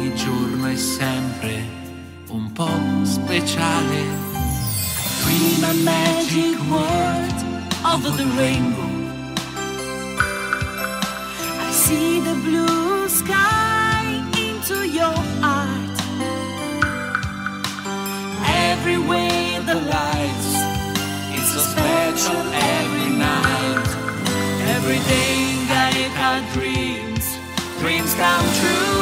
ogni giorno è sempre un po' speciale. Dream a magic world over the rainbow. I see the blue sky into your heart. Everywhere the lights, it's so special every night. Every day I got dreams, dreams come true.